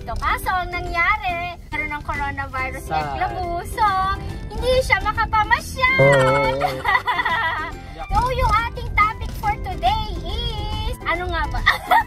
dito. Kaso, ang nangyari, karoon ng coronavirus eklabu. So, hindi siya makapamasyal. So, yung ating topic for today is, ano nga ba?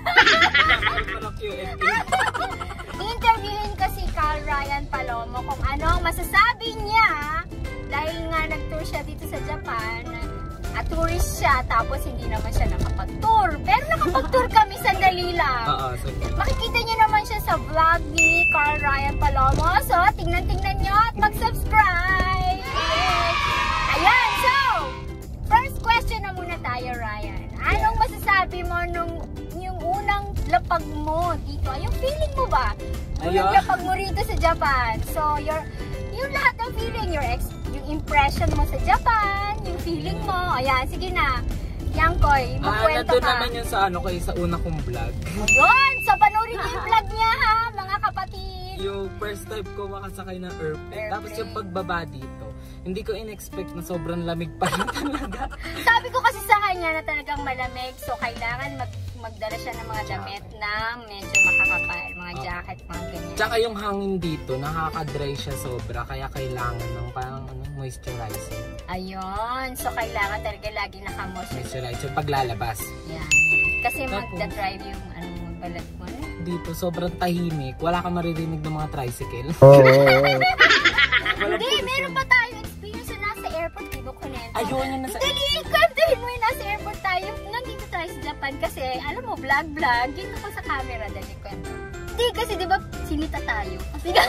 Interviewin ko si Ryan Palomo kung ano ang masasabi niya dahil nga nag-tour siya dito sa Japan. Tourist siya, tapos hindi naman siya nakapag-tour. Pero nakapag-tour kami sandali lang. Makikita niyo naman siya sa vlog ni Ryan Palomo. So, tingnan-tingnan niyo at mag-subscribe. Yes. Ayan, so, first question na muna tayo, Ryan. Anong masasabi mo nung yung unang lapag mo dito? Yung feeling mo ba? Unang lapag mo rito sa Japan. So, yung lahat ng feeling, yung impression mo sa Japan, yung feeling mo. Ayan, sige na. Yang Koy, magkwento ka. Nandun naman yun sa sa una kong vlog. Ayun! So, panoorin niyo yung vlog niya ha, mga kapatid. Yung first time ko makasakay ng airplane. Tapos yung pagbaba dito, hindi ko in-expect na sobrang lamig pa rin talaga. Sabi ko kasi sa kanya na talagang malamig. So, kailangan magdala siya ng mga damit na medyo makakapal. Mga jacket, mga ganyan. Tsaka yung hangin dito, nakaka-dry siya sobra. Kaya kailangan ng parang moisturizer. Ayun. So, kailangan talaga lagi naka-moisturizer paglalabas. Yan. Kasi magda-drive yung balat mo. Dito, sobrang tahimik. Wala kang maririnig ng mga tricycle. Hindi, meron pa tayo experience na nasa airport. Di ba connect? Ayun, yung nasa... Dali, kantahin mo yung nasa airport tayo. Nandito tayo sa Japan kasi, alam mo, vlog. Dito ko sa camera, dali kwento. Hindi, kasi di ba sinita tayo?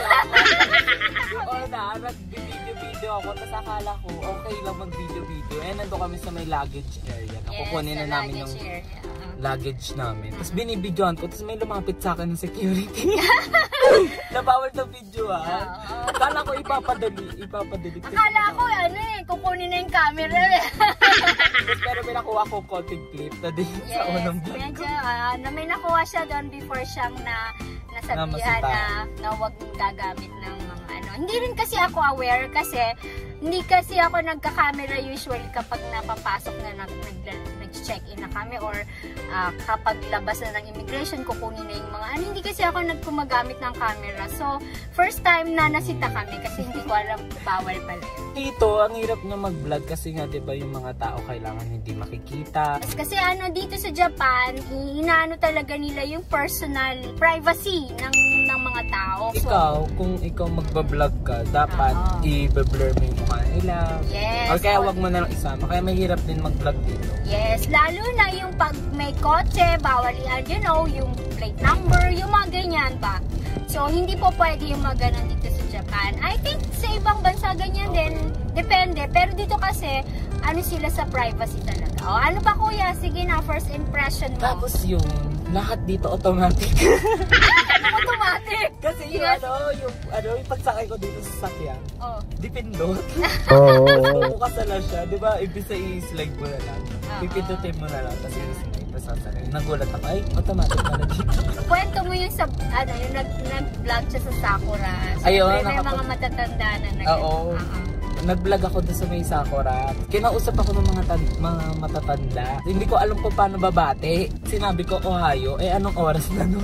Oo na, nag-video ako. Tapos akala ko, okay lang mag-video. Nandun kami sa may luggage area. Kukunin na namin yung luggage namin. Tapos binibidyoan ko. Tapos may lumapit sa akin ng security. Nabawal sa video Akala ko ipapadali. Akala ko kukunin na yung camera. Pero may nakuha ko content clip na din sa unang vlog. Medyo, may nakuha siya doon before siyang nasabihan na huwag gagamit ng mga Hindi rin kasi ako aware kasi hindi kasi ako nagka-camera usually kapag napapasok na nag-check-in na kami or kapag labas na ng immigration, kukunin na yung mga hindi kasi ako nagkumagamit ng camera. So, first time na nasita kami kasi hindi ko alam bawal pala yun. Dito, ang hirap na mag-vlog kasi nga diba yung mga tao kailangan hindi makikita. Kasi dito sa Japan, inaano talaga nila yung personal privacy ng mga tao. Ikaw, kung ikaw magbablog ka, dapat i-blur mo yung mukha nila. Yes. O kaya wag mo na lang isama. Kaya mahirap din mag-vlog dito. Yes, lalo na yung pag may kotse, bawal yung plate number, yung mga ganyan ba. So, hindi po pwede yung mga ganun dito sa Japan. I think sa ibang bansa ganyan din. Depende. Pero dito kasi, sila sa privacy talaga. O, ano pa kuya? Sige na, first impression mo. Tapos yung lahat dito automatic. Automatic? Kasi yung pagsakay ko dito sa sasakyan, dipindot. Bukas na lang siya. Diba, ibig sa i-slide mo na lang. Pipindutin mo na lang. Tapos i-slide pa sasakay. Nagulat ako, automatic na lang dito. Kwento mo yung yung nag-vlog siya sa Sakura. So, ayun, may mga matatanda na nag-vlog ako doon sa may Sakura. Kinausap ako ng mga matatanda. Hindi ko alam kung paano babate. Sinabi ko, Ohio. Anong oras na nun?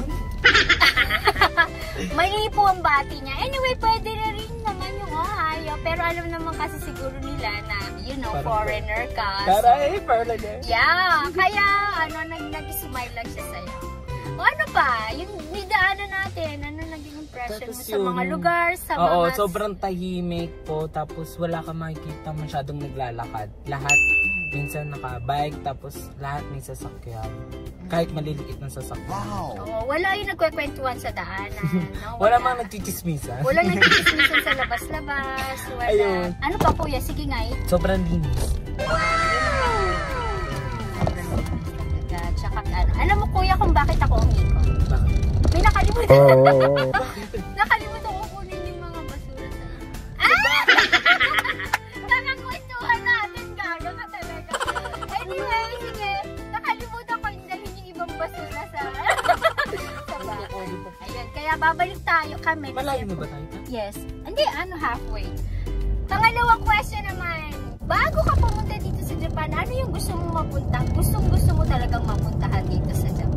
Mali po ang bati niya. Anyway, pwede na rin naman yung Ohio. Pero alam naman kasi siguro nila na, foreigner ka. Taray, foreigner. Yeah. Kaya, nag-smile lang siya sa'yo. O ano pa? Yung nidaanan natin, naging impression mo sa mga lugar, sa mga... sobrang tahimik po. Tapos wala ka makikita masyadong naglalakad. Lahat, minsan naka-bike, tapos lahat may sasakyan. Kahit maliliit ng sasakyan. Wow! Wala yung nagkwekwentuhan sa daanan. No? Wala mga nagchichismisan. Wala nagchichismisan sa labas-labas. Wala. Ayun. Ano pa kuya? Sige nga sobrang linis. Alam mo kuya kung bakit ako umikot? Bakit? May nakalimutan. Nakalimutan ko kunin yung mga basura sa Kakakwentuhan natin, gaga ka talaga. Anyway, sige. Nakalimutan ko yung dalhin yung ibang basura sa bahay. Ayun, kaya babalik tayo kami. Malayo na ba tayo? Yes. Hindi, halfway. Pangalawang question naman. Bago ka pumunta dito sa Japan, ano yung gusto mong mapunta? Gusto mo talagang mapuntahan dito sa Japan?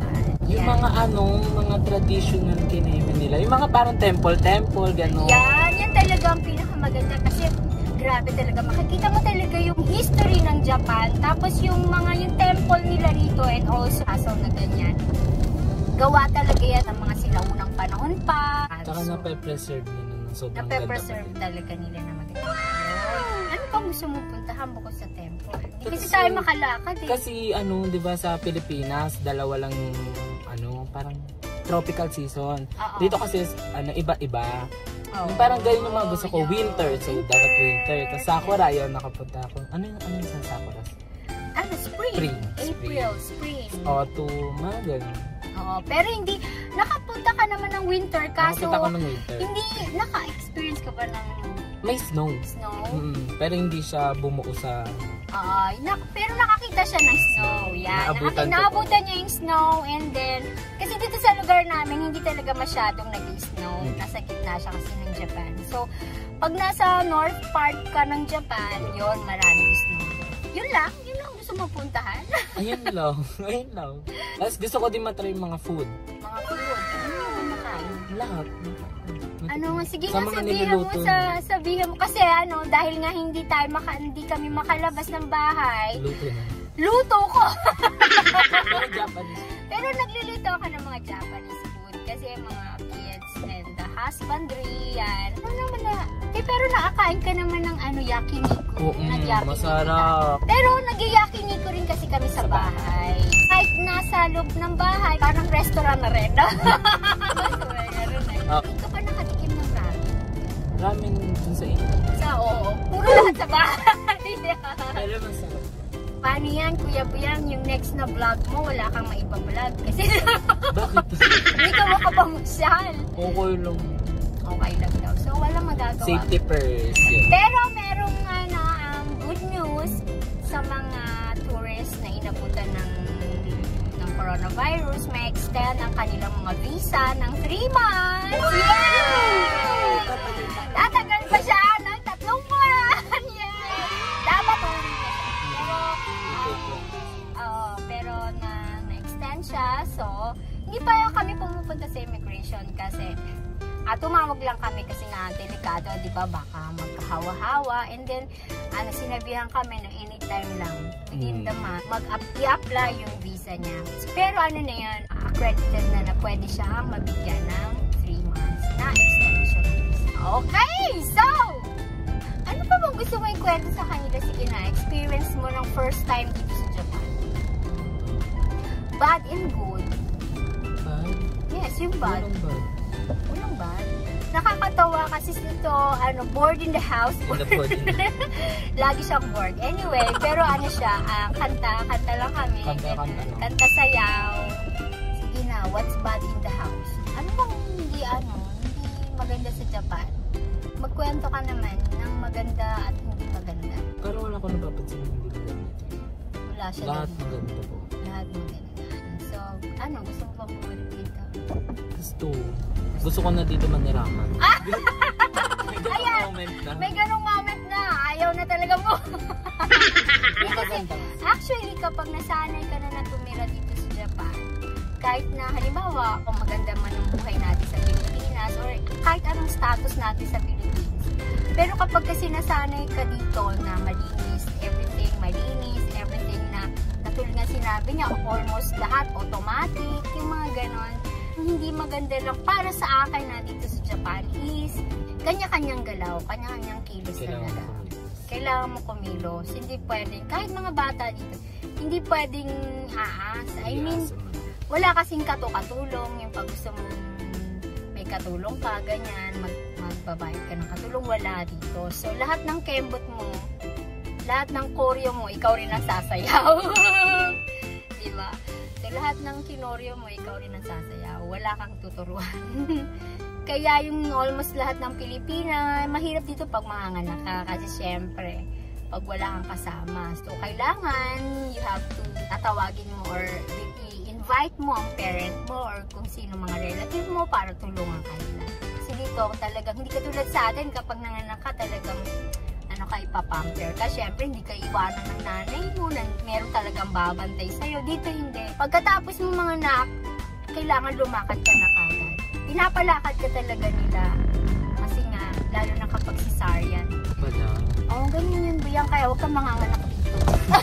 Yung mga mga traditional kineme nila. Yung mga parang temple, gano'n. Yan talaga ang pinakamaganda kasi grabe talaga. Makikita mo talaga yung history ng Japan. Tapos yung temple nila rito and also asaw na ganyan. Gawa talaga yan ng mga sinaunang panahon pa. Saka na-preserve nila ng sobrang ganda. Na-preserve talaga nila na maganda. Ano pa gusto mo puntahan bukod sa temple? Hindi kasi tayo makalakad eh. Kasi di ba sa Pilipinas, dalawa lang parang tropical season. Dito kasi iba-iba. Yung parang ganyan yung mga gusto ko, winter. So dapat winter. Tapos Sakura, yun nakapunta ako. Ano yung sa Sakura? Spring. April, spring. Autumn, mga ganun. Oo, pero hindi, nakapunta ka naman ng winter, kaso Nakapunta ko ng winter. Hindi, naka-experience ka ba ng may snow? Pero hindi siya bumuo sa... pero nakakita siya ng snow. Yan, naabutan niya yung snow and then, kasi dito sa lugar namin, hindi talaga masyadong nag-snow. Nasa gitna siya kasi ng Japan. So, pag nasa north part ka ng Japan, yon maraming snow. Yun lang gusto mo puntahan. Ayun lang. Tapos gusto ko din matry yung mga food. Mga food? Ano naman makain? Lahat. Sige nga, sabihin mo. Kasi dahil nga hindi kami makalabas ng bahay. Luto ko. Pero Japanese. Pero nagluluto ako ng mga Japanese food. Kasi mga kids and the husbandry, yan. Pero nakakain ka naman ng yakiniku. Masarap. Pero nag-yakiniku rin kasi kami sa bahay. Kahit nasa loob ng bahay, parang restaurant na rin. Ito pa nakatikim ng ramen. Ramen dun sa inyo? Puro lahat sa bahay. Pero masarap. Paano yan, Kuya Buyang? Yung next na vlog mo, wala kang maipa-vlog. Kasi bakit? Hindi ka makapamusyal. Okay lang. Okay lang daw. So, walang magagawa. Safety first. Yeah. Pero merong good news sa mga tourists na inabutan ng coronavirus. May extend ang kanilang mga visa ng 3 months. Yay! Tatagal pa siya ng 3 buwan. Yay! Dapat ulit na siya. Pero na-extend siya. So, hindi pa kami pumupunta sa immigration kasi tumawag lang kami kasi nga delikado, di ba? Baka magkahawa-hawa. And then, sinabihan kami na anytime lang within the month, mag-apply yung visa niya. Pero na yan, accredited na pwede siyang mabigyan ng 3 months na extension. Okay! So, ano pa bang gusto mo ikwento sa kanila? Sige na, experience mo ng first time dito sa Japan. Bad and good. Bad? Yes, yung bad. Walang bad. Nakakatawa kasi ito, bored in the house. Lagi siyang bored. Anyway, pero siya, kanta lang kami. Kanta sayaw. Sige na, what's bad in the house? Ano bang hindi maganda sa Japan? Magkwento ka naman ng maganda at hindi maganda. Pero wala ko napapansin ng hindi maganda. Wala siya. Lahat maganda po. Lahat maganda. So, gusto mo bang bumalik dito? Gusto ko na dito manirahan. May ganong moment na. Ayaw na talaga mo. Kasi, actually, kapag nasanay ka na tumira dito sa Japan, kahit na halimbawa, kung maganda man ang buhay natin sa Pilipinas or kahit anong status natin sa Pilipinas. Pero kapag kasi nasanay ka dito na malinis, everything na natulad nga sinabi niya, almost lahat automatic, yung mga ganon. Hindi maganda lang para sa akin na dito sa Japan is kanya-kanyang galaw, kanya-kanyang kilos na galaw. Kailangan mo kumilos. Hindi pwedeng, kahit mga bata dito, hindi pwedeng aas. I mean, wala kasing katulong. Yung pag gusto mo may katulong ka, ganyan, magbabayad ka ng katulong, wala dito. So, lahat ng kembot mo, lahat ng koryo mo, ikaw rin ang sasayaw. Diba? So, lahat ng kinoryo mo, ikaw rin ang sasayaw. Wala kang tuturuan. Kaya yung almost lahat ng Pilipina, mahirap dito pag manganganak ka. Kasi syempre, pag wala kang kasama. So, kailangan, you have to tatawagin mo or i-invite mo ang parent mo or kung sino mga relative mo para tulungan kanila. Kasi dito, talagang, hindi katulad sa atin, kapag nanganak ka, talagang, ka ipapamper ka. Syempre, hindi ka iwanan ng nanay mo. Meron talagang babantay sa'yo. Dito, hindi. Pagkatapos mo mga anak, kailangan lumakad ka na kagad. Pinapalakad ka talaga nila. Kasi nga, lalo na kapag cesarean. Wala. Oo, ganyan yun, Buyang. Kaya huwag kang manganganak dito.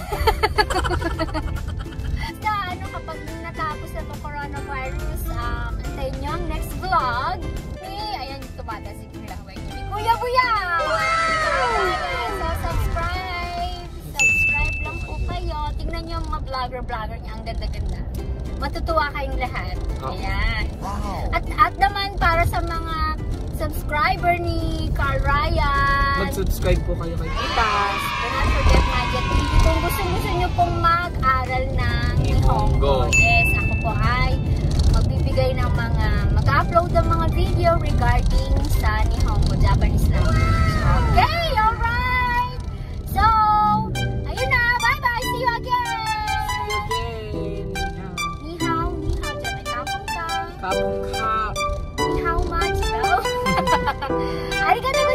Basta, kapag natapos na itong coronavirus, antayin nyo ang next vlog. Ayan, tumatasig yung laway ni Kuya Buyang! So, subscribe! Subscribe lang po kayo. Tingnan nyo ang mga vlogger niya. Ang ganda-ganda. Matutuwa kayong lahat. Ayan. At naman, para sa mga subscriber ni Carl Ryan, mag-subscribe po kayo kay Titas. Do not forget MaiJet TV. Kung gusto nyo pong mag-aral ng Nihongo. Yes, ako po ay magbibigay ng mag-upload ng mga video regarding sa Nihongo, Japanese language. Okay, alright! So, ayun na. Bye-bye! See you again! See you again! Nihao, dyan ay kapong ka. Kapong ka. Nihao much, no? Arigatou